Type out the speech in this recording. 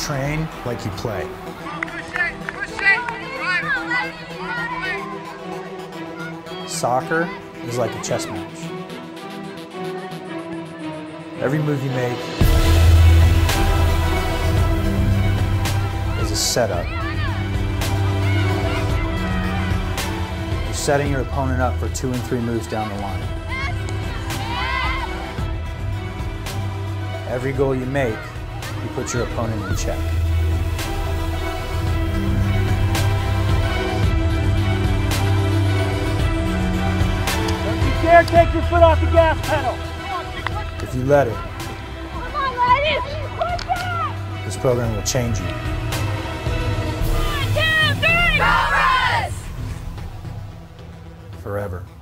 train like you play. Soccer is like a chess match. Every move you make is a setup. You're setting your opponent up for 2 and 3 moves down the line. Every goal you make, you put your opponent in check. Don't you dare take your foot off the gas pedal. If you let it, Come on, ladies! Push back! this program will change you. 1, 2, 3! Cobras! Forever.